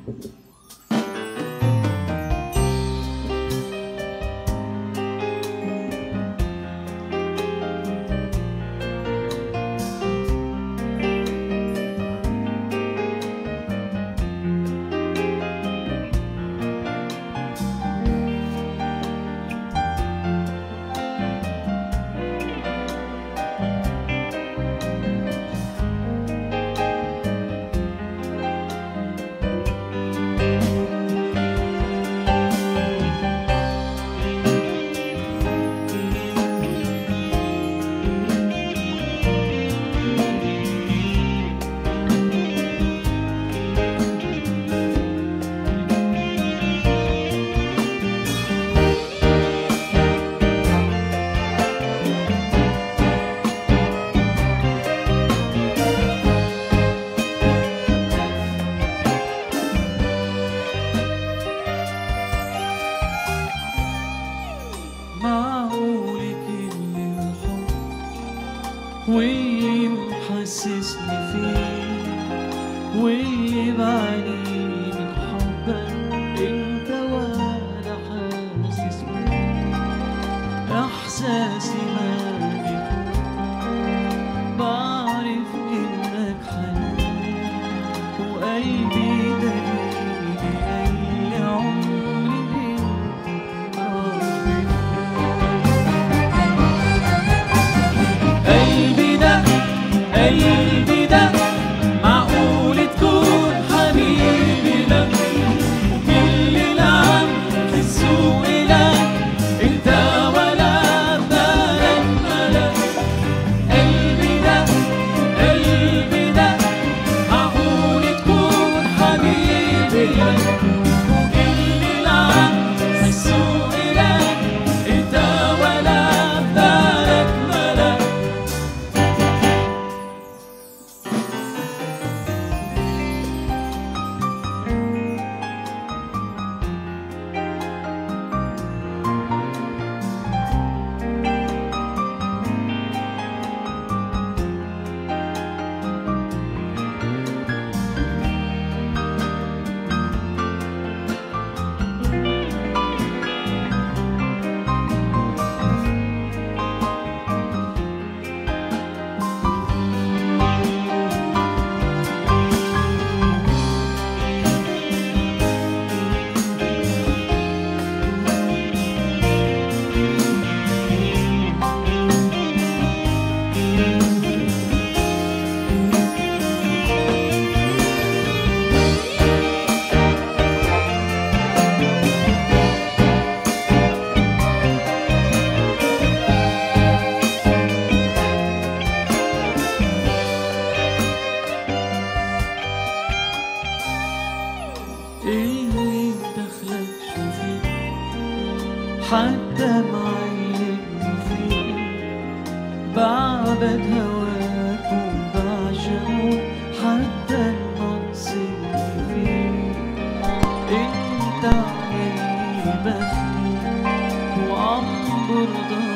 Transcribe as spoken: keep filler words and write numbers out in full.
واللي محسسني فيه واللي بعاني من حبك انت وانا حاسس بيه. احساسي ما بيفوت، بعرف انك حنين وقلبي دليل اللي عمري انت راضي. قلبي ده قلبي ده معقول تكون حبيبي لك، وكل العام في السوق لك انت ولا بالك ملك. قلبي ده قلبي ده معقول تكون حبيبي لك، وكل العام في السوق لك انت ولا بالك ملك. اللي مدخلكش فيه حتى معيني فيه، بعبد هواك وبعشقه حتى النقص اللي فيه. انت علي بخيل وعم برضى